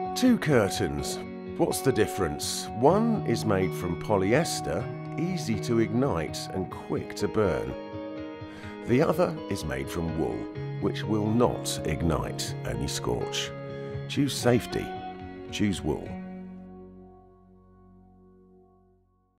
Two curtains. What's the difference? One is made from polyester, easy to ignite and quick to burn. The other is made from wool, which will not ignite, only scorch. Choose safety. Choose wool.